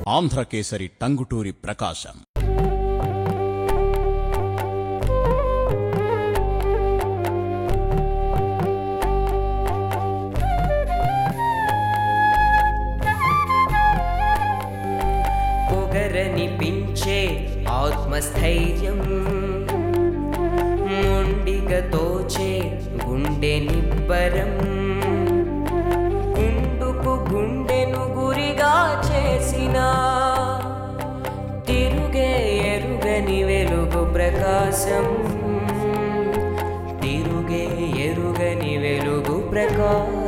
ఆంధ్రకేసరి టంగుటూరి ప్రకాశం. పొగరనిపించే ఆత్మస్థైర్యం, మొండిగా తోచే గుండె నిబ్బరం, గుండుకు గుండెను గురిగా చేసిన తిరుగే ఎరుగని వెలుగు ప్రకాశం, తిరుగే ఎరుగని వెలుగు ప్రకాశం.